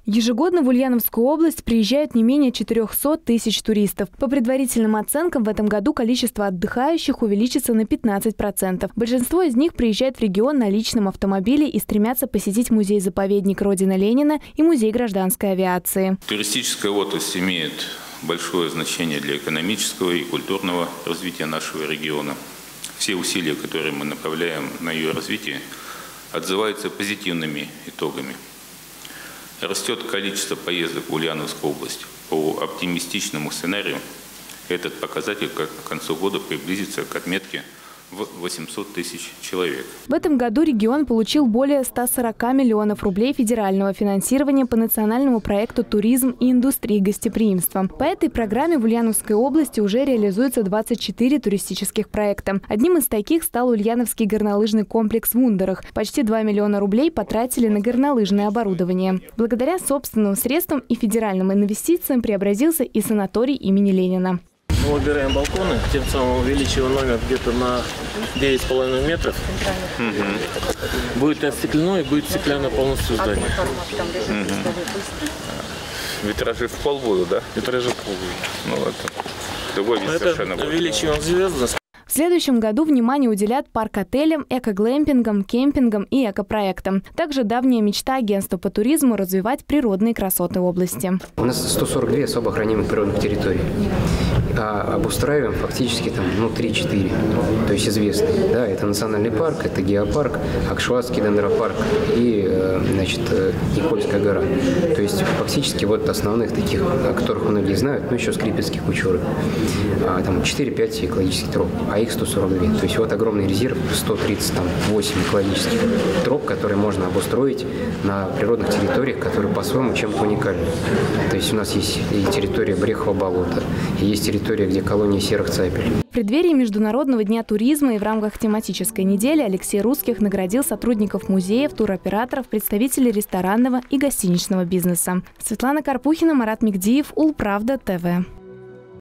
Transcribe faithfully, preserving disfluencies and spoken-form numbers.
Ежегодно в Ульяновскую область приезжают не менее четырёхсот тысяч туристов. По предварительным оценкам, в этом году количество отдыхающих увеличится на пятнадцать процентов. Большинство из них приезжают в регион на личном автомобиле и стремятся посетить музей-заповедник Родина Ленина и музей гражданской авиации. Туристическая отрасль имеет большое значение для экономического и культурного развития нашего региона. Все усилия, которые мы направляем на ее развитие, отзываются позитивными итогами. Растет количество поездок в Ульяновскую область. По оптимистичному сценарию этот показатель к концу года приблизится к отметке в восемьсот тысяч человек. В этом году регион получил более ста сорока миллионов рублей федерального финансирования по национальному проекту «Туризм и индустрия гостеприимства». По этой программе в Ульяновской области уже реализуется двадцать четыре туристических проекта. Одним из таких стал Ульяновский горнолыжный комплекс в Ундерах. Почти два миллиона рублей потратили на горнолыжное оборудование. Благодаря собственным средствам и федеральным инвестициям преобразился и санаторий имени Ленина. Мы убираем балконы, тем самым увеличиваем номер где-то на девять с половиной метров. Угу. Будет остеклено и будет стеклянное полностью здание. Угу. Витражи в пол будут, да? Витражи в пол будут. Ну, это другой вид совершенно будет. Увеличиваем звездность. В следующем году внимание уделят парк-отелям, эко-глэмпингам, кемпингам и эко-проектам. Также давняя мечта агентства по туризму – развивать природные красоты области. У нас сто сорок две особо охраняемых природных территории. А обустраиваем фактически там, ну, три-четыре, то есть известные. Да, это национальный парк, это геопарк, Акшватский дендропарк и, значит, Никольская гора. То есть фактически вот основных таких, о которых многие знают, ну еще Скрипецких кучуры. А, там четыре-пять экологических троп, а их сто сорок две. То есть вот огромный резерв, сто тридцать восемь экологических троп, которые можно обустроить на природных территориях, которые по-своему чем-то уникальны. То есть у нас есть и территория Брехова болота, и есть территория, где колония серых цапель. В преддверии Международного дня туризма и в рамках тематической недели Алексей Русских наградил сотрудников музеев, туроператоров, представителей ресторанного и гостиничного бизнеса. Светлана Карпухина, Марат Мигдиев, Улправда ТВ.